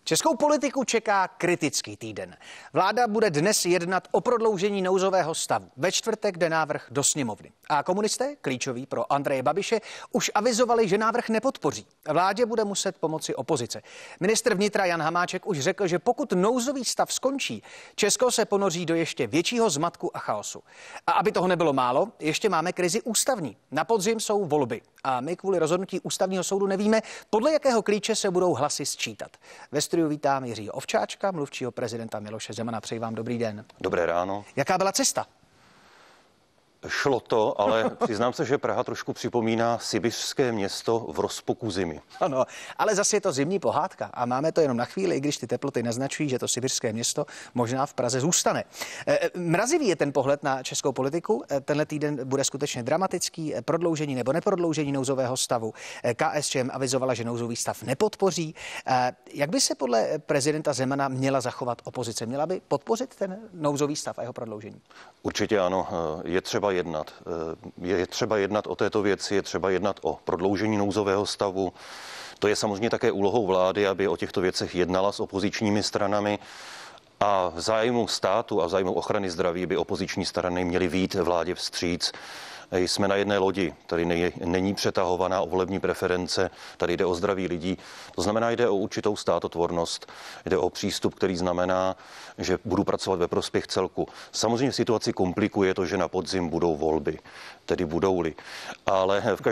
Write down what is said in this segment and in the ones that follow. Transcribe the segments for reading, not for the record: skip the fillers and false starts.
Českou politiku čeká kritický týden. Vláda bude dnes jednat o prodloužení nouzového stavu. Ve čtvrtek jde návrh do sněmovny. A komunisté, klíčoví pro Andreje Babiše, už avizovali, že návrh nepodpoří. Vládě bude muset pomoci opozice. Ministr vnitra Jan Hamáček už řekl, že pokud nouzový stav skončí, Česko se ponoří do ještě většího zmatku a chaosu. A aby toho nebylo málo, ještě máme krizi ústavní. Na podzim jsou volby. A my kvůli rozhodnutí ústavního soudu nevíme, podle jakého klíče se budou hlasy sčítat. Ve studiu vítám Jiřího Ovčáčka, mluvčího prezidenta Miloše Zemana. Přeji vám dobrý den. Dobré ráno. Jaká byla cesta? Šlo to, ale přiznám se, že Praha trošku připomíná sibiřské město v rozpuku zimy. Ano, ale zase je to zimní pohádka a máme to jenom na chvíli, i když ty teploty naznačují, že to sibiřské město možná v Praze zůstane. Mrazivý je ten pohled na českou politiku. Tenhle týden bude skutečně dramatický. Prodloužení nebo neprodloužení nouzového stavu. KSČM avizovala, že nouzový stav nepodpoří. Jak by se podle prezidenta Zemana měla zachovat opozice? Měla by podpořit ten nouzový stav a jeho prodloužení? Určitě ano, je třeba jednat. Je třeba jednat o této věci, je třeba jednat o prodloužení nouzového stavu. To je samozřejmě také úlohou vlády, aby o těchto věcech jednala s opozičními stranami. A v zájmu státu a v zájmu ochrany zdraví by opoziční strany měly vyjít vládě vstříc. Jsme na jedné lodi, tady není přetahovaná o volební preference, tady jde o zdraví lidí. To znamená, jde o určitou státotvornost, jde o přístup, který znamená, že budu pracovat ve prospěch celku. Samozřejmě situaci komplikuje to, že na podzim budou volby, tedy budou-li. Ale v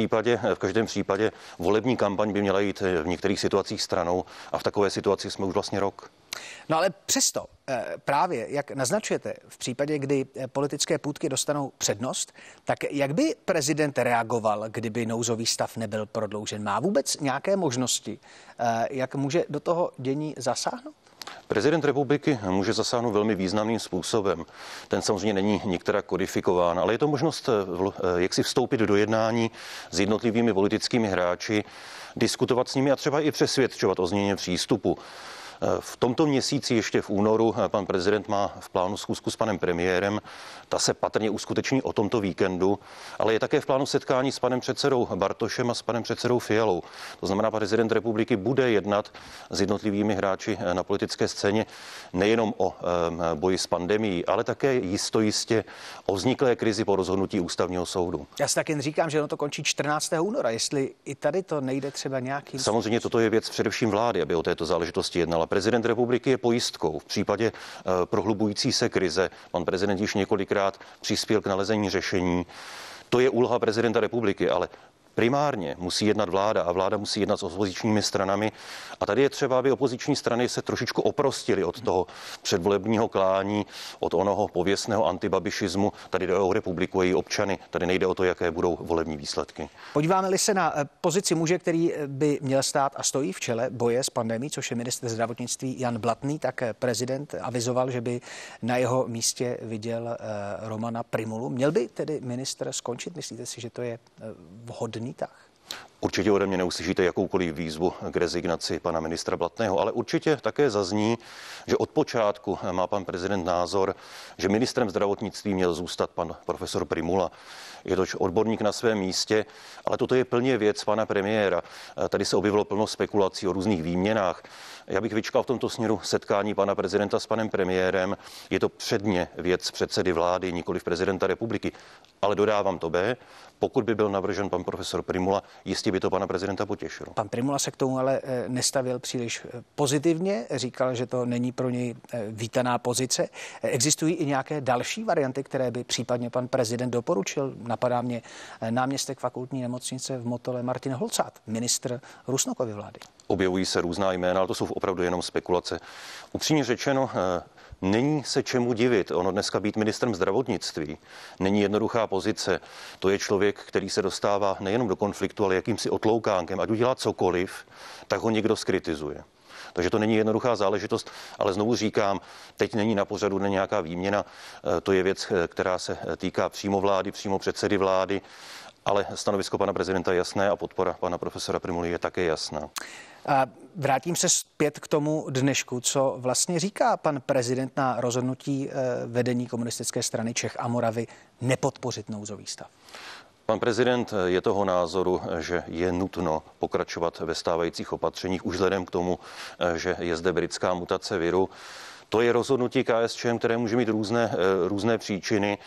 každém případě volební kampaň by měla jít v některých situacích stranou a v takové situaci jsme už vlastně rok. No ale přesto právě, jak naznačujete, v případě, kdy politické půtky dostanou přednost, tak jak by prezident reagoval, kdyby nouzový stav nebyl prodloužen? Má vůbec nějaké možnosti, jak může do toho dění zasáhnout? Prezident republiky může zasáhnout velmi významným způsobem. Ten samozřejmě není některá kodifikován, ale je to možnost, jak si vstoupit do jednání s jednotlivými politickými hráči, diskutovat s nimi a třeba i přesvědčovat o změně přístupu. V tomto měsíci ještě v únoru pan prezident má v plánu schůzku s panem premiérem. Ta se patrně uskuteční o tomto víkendu, ale je také v plánu setkání s panem předsedou Bartošem a s panem předsedou Fialou. To znamená, prezident republiky bude jednat s jednotlivými hráči na politické scéně nejenom o boji s pandemií, ale také jistě o vzniklé krizi po rozhodnutí ústavního soudu. Já si tak jen říkám, že ono to končí 14. února. Jestli i tady to nejde třeba nějakým... Samozřejmě toto je věc především vlády, aby o této záležitosti jednala. Prezident republiky je pojistkou v případě prohlubující se krize. Pan prezident již několikrát přispěl k nalezení řešení. To je úloha prezidenta republiky, ale primárně musí jednat vláda a vláda musí jednat s opozičními stranami. A tady je třeba, aby opoziční strany se trošičku oprostily od toho předvolebního klání, od onoho pověstného antibabišismu. Tady jde o republiku a její občany. Tady nejde o to, jaké budou volební výsledky. Podíváme-li se na pozici muže, který by měl stát a stojí v čele boje s pandemií, což je ministr zdravotnictví Jan Blatný, tak prezident avizoval, že by na jeho místě viděl Romana Prymulu. Měl by tedy ministr skončit? Myslíte si, že to je vhodný tah? Určitě ode mě neuslyšíte jakoukoliv výzvu k rezignaci pana ministra Blatného, ale určitě také zazní, že od počátku má pan prezident názor, že ministrem zdravotnictví měl zůstat pan profesor Prymula. Je to odborník na svém místě, ale toto je plně věc pana premiéra. Tady se objevilo plno spekulací o různých výměnách. Já bych vyčkal v tomto směru setkání pana prezidenta s panem premiérem. Je to předně věc předsedy vlády, nikoliv prezidenta republiky. Ale dodávám to B, pokud by byl navržen pan profesor Prymula, jistě by to pana prezidenta potěšilo. Pan Prymula se k tomu ale nestavil příliš pozitivně, říkal, že to není pro něj vítaná pozice. Existují i nějaké další varianty, které by případně pan prezident doporučil? Napadá mě náměstek fakultní nemocnice v Motole Martin Holcát, ministr Rusnokovy vlády. Objevují se různá jména, ale to jsou opravdu jenom spekulace. Upřímně řečeno, není se čemu divit. Ono dneska být ministrem zdravotnictví není jednoduchá pozice. To je člověk, který se dostává nejenom do konfliktu, ale jakýmsi otloukánkem. Ať udělá cokoliv, tak ho někdo skritizuje. Takže to není jednoduchá záležitost, ale znovu říkám, teď není na pořadu nějaká výměna. To je věc, která se týká přímo vlády, přímo předsedy vlády, ale stanovisko pana prezidenta je jasné a podpora pana profesora Prymuly je také jasná. A vrátím se zpět k tomu dnešku. Co vlastně říká pan prezident na rozhodnutí vedení Komunistické strany Čech a Moravy nepodpořit nouzový stav? Pan prezident je toho názoru, že je nutno pokračovat ve stávajících opatřeních už vzhledem k tomu, že je zde britská mutace viru. To je rozhodnutí KSČM, které může mít různé příčiny.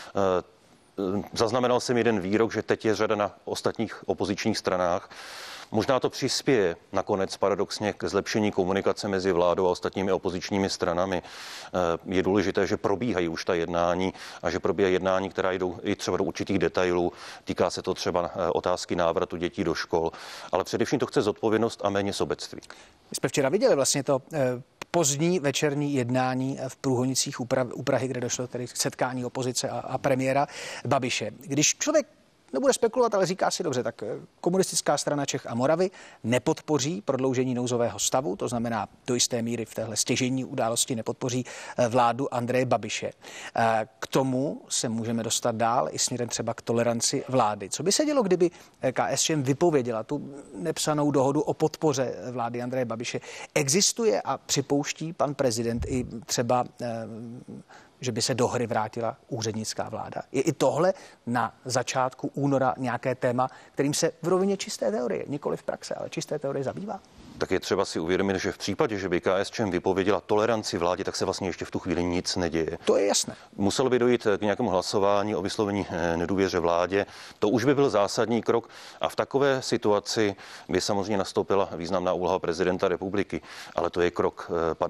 Zaznamenal jsem jeden výrok, že teď je řada na ostatních opozičních stranách. Možná to přispěje nakonec paradoxně k zlepšení komunikace mezi vládou a ostatními opozičními stranami. Je důležité, že probíhají už ta jednání a že probíhají jednání, která jdou i třeba do určitých detailů. Týká se to třeba otázky návratu dětí do škol, ale především to chce zodpovědnost a méně sobectví. My jsme včera viděli vlastně to pozdní večerní jednání v Průhonicích u Prahy, kde došlo tedy k setkání opozice a premiéra Babiše. Když člověk nebude spekulovat, ale říká si dobře, tak Komunistická strana Čech a Moravy nepodpoří prodloužení nouzového stavu, to znamená do jisté míry v téhle stěžejní události nepodpoří vládu Andreje Babiše. K tomu se můžeme dostat dál i směrem třeba k toleranci vlády. Co by se dělo, kdyby KSČM vypověděla tu nepsanou dohodu o podpoře vlády Andreje Babiše? Existuje a připouští pan prezident i třeba že by se do hry vrátila úřednická vláda? Je i tohle na začátku února nějaké téma, kterým se v rovině čisté teorie, nikoli v praxe, ale čisté teorie zabývá? Tak je třeba si uvědomit, že v případě, že by KSČM vypověděla toleranci vládě, tak se vlastně ještě v tu chvíli nic neděje. To je jasné. Muselo by dojít k nějakému hlasování o vyslovení nedůvěře vládě. To už by byl zásadní krok a v takové situaci by samozřejmě nastoupila významná úloha prezidenta republiky. Ale to je krok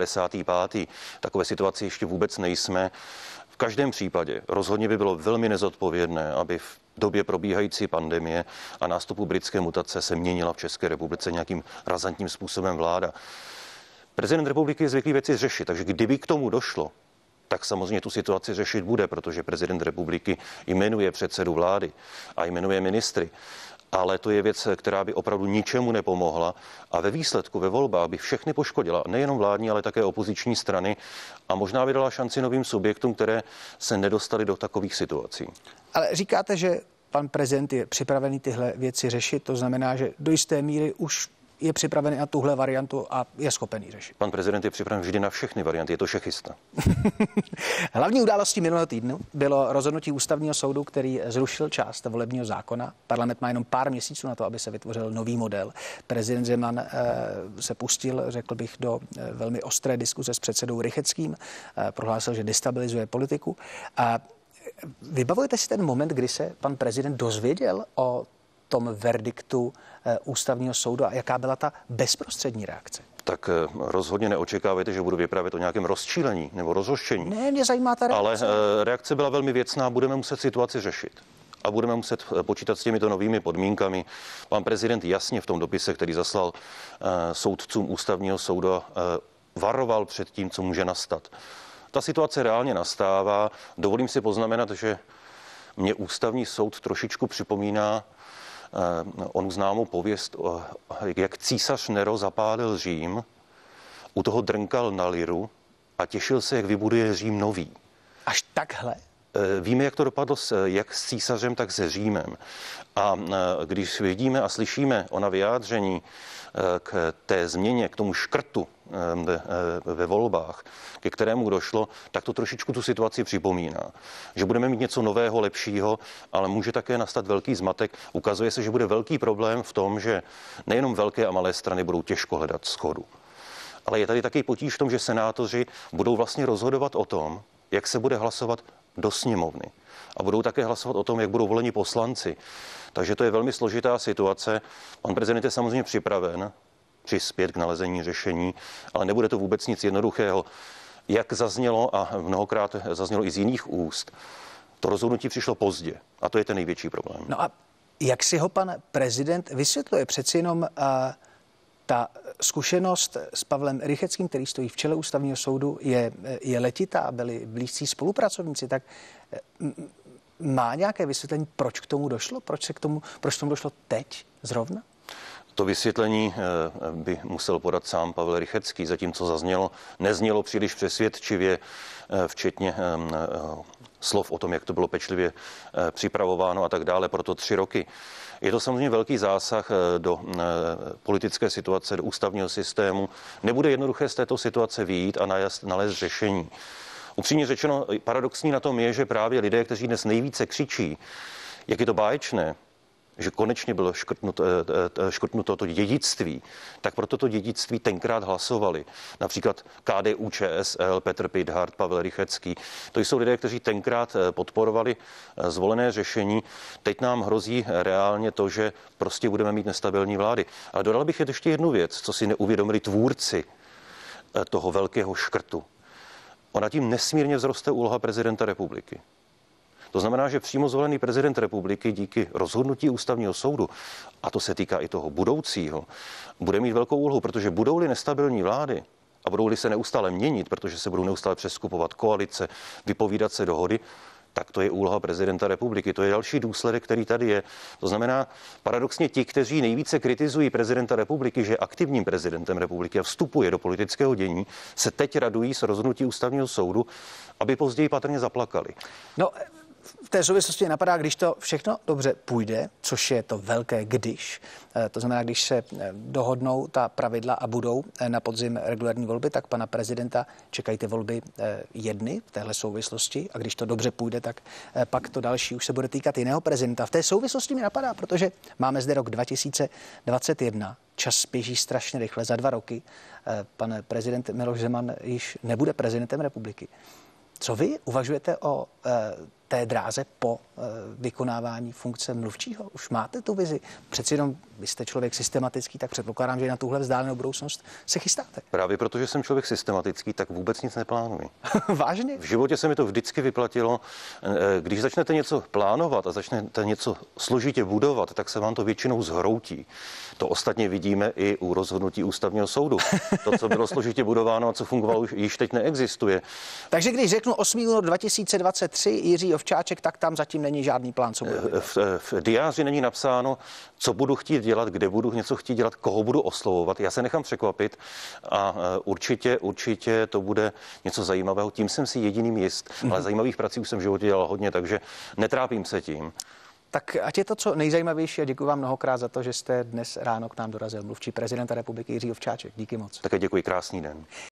55. Takové situaci ještě vůbec nejsme. V každém případě rozhodně by bylo velmi nezodpovědné, aby v době probíhající pandemie a nástupu britské mutace se měnila v České republice nějakým razantním způsobem vláda. Prezident republiky je zvyklý věci řešit, takže kdyby k tomu došlo, tak samozřejmě tu situaci řešit bude, protože prezident republiky jmenuje předsedu vlády a jmenuje ministry. Ale to je věc, která by opravdu ničemu nepomohla a ve výsledku, ve volbách by všechny poškodila, nejenom vládní, ale také opoziční strany a možná by dala šanci novým subjektům, které se nedostaly do takových situací. Ale říkáte, že pan prezident je připravený tyhle věci řešit, to znamená, že do jisté míry už je připravený na tuhle variantu a je schopený řešit. Pan prezident je připraven vždy na všechny varianty, je to šechista. Hlavní událostí minulého týdnu bylo rozhodnutí ústavního soudu, který zrušil část volebního zákona. Parlament má jenom pár měsíců na to, aby se vytvořil nový model. Prezident Zeman se pustil, řekl bych, do velmi ostré diskuze s předsedou Rychetským. Prohlásil, že destabilizuje politiku. A vybavujete si ten moment, kdy se pan prezident dozvěděl o tom verdiktu ústavního soudu a jaká byla ta bezprostřední reakce? Tak rozhodně neočekávejte, že budu vyprávět o nějakém rozčílení nebo rozhořčení. Ne, mě zajímá ta reakce. Ale reakce byla velmi věcná, budeme muset situaci řešit. A budeme muset počítat s těmito novými podmínkami. Pan prezident jasně v tom dopise, který zaslal soudcům ústavního soudu, varoval před tím, co může nastat. Ta situace reálně nastává. Dovolím si poznamenat, že mě ústavní soud trošičku připomíná onu známou pověst, jak císař Nero zapálil Řím, u toho drnkal na liru a těšil se, jak vybuduje Řím nový. Až takhle? Víme, jak to dopadlo jak s císařem, tak se Římem. A když vidíme a slyšíme ona vyjádření k té změně, k tomu škrtu ve volbách, ke kterému došlo, tak to trošičku tu situaci připomíná. Že budeme mít něco nového, lepšího, ale může také nastat velký zmatek. Ukazuje se, že bude velký problém v tom, že nejenom velké a malé strany budou těžko hledat shodu. Ale je tady taky potíž v tom, že senátoři budou vlastně rozhodovat o tom, jak se bude hlasovat do sněmovny. A budou také hlasovat o tom, jak budou voleni poslanci. Takže to je velmi složitá situace. Pan prezident je samozřejmě připraven přispět k nalezení řešení, ale nebude to vůbec nic jednoduchého. Jak zaznělo a mnohokrát zaznělo i z jiných úst, to rozhodnutí přišlo pozdě a to je ten největší problém. No a jak si ho pan prezident vysvětluje? Přeci jenom ta zkušenost s Pavlem Rychetským, který stojí v čele ústavního soudu, je letitá, byli blízcí spolupracovníci, tak má nějaké vysvětlení, proč k tomu došlo? Proč k tomu došlo teď zrovna? To vysvětlení by musel podat sám Pavel Rychetský, zatímco zaznělo, neznělo příliš přesvědčivě, včetně slov o tom, jak to bylo pečlivě připravováno a tak dále, proto 3 roky. Je to samozřejmě velký zásah do politické situace, do ústavního systému. Nebude jednoduché z této situace vyjít a nalézt řešení. Upřímně řečeno, paradoxní na tom je, že právě lidé, kteří dnes nejvíce křičí, jak je to báječné, že konečně bylo škrtnuto to dědictví, tak pro toto dědictví tenkrát hlasovali. Například KDU, ČSL, Petr Pithart, Pavel Rychecký. To jsou lidé, kteří tenkrát podporovali zvolené řešení. Teď nám hrozí reálně to, že prostě budeme mít nestabilní vlády. Ale dodal bych ještě jednu věc, co si neuvědomili tvůrci toho velkého škrtu. Ona tím nesmírně vzroste úloha prezidenta republiky. To znamená, že přímo zvolený prezident republiky díky rozhodnutí ústavního soudu, a to se týká i toho budoucího, bude mít velkou úlohu, protože budou-li nestabilní vlády a budou-li se neustále měnit, protože se budou neustále přeskupovat koalice, vypovídat se dohody, tak to je úloha prezidenta republiky. To je další důsledek, který tady je. To znamená, paradoxně ti, kteří nejvíce kritizují prezidenta republiky, že je aktivním prezidentem republiky a vstupuje do politického dění, se teď radují z rozhodnutí ústavního soudu, aby později patrně zaplakali. No, v té souvislosti napadá, když to všechno dobře půjde, což je to velké když, to znamená, když se dohodnou ta pravidla a budou na podzim regulární volby, tak pana prezidenta čekají ty volby jedny v téhle souvislosti a když to dobře půjde, tak pak to další už se bude týkat jiného prezidenta. V té souvislosti mi napadá, protože máme zde rok 2021, čas běží strašně rychle, za 2 roky pan prezident Miloš Zeman již nebude prezidentem republiky. Co vy uvažujete o té dráze po vykonávání funkce mluvčího? Už máte tu vizi? Přeci jenom vy jste člověk systematický, tak předpokládám, že na tuhle vzdálenou budoucnost se chystáte. Právě protože jsem člověk systematický, tak vůbec nic neplánuji. Vážně? V životě se mi to vždycky vyplatilo. Když začnete něco plánovat a začnete něco složitě budovat, tak se vám to většinou zhroutí. To ostatně vidíme i u rozhodnutí ústavního soudu. To, co bylo složitě budováno a co fungovalo, již teď neexistuje. Takže když řeknu 8. únor 2023 Jiří Ovčáček, tak tam zatím není žádný plán, co bude. V diáři není napsáno, co budu chtít dělat, kde budu něco chtít dělat, koho budu oslovovat. Já se nechám překvapit a určitě to bude něco zajímavého. Tím jsem si jediným jist, ale zajímavých prací už jsem v životě dělal hodně, takže netrápím se tím. Tak ať je to co nejzajímavější a děkuji vám mnohokrát za to, že jste dnes ráno k nám dorazil mluvčí prezidenta republiky Jiří Ovčáček. Díky moc. Také děkuji, krásný den.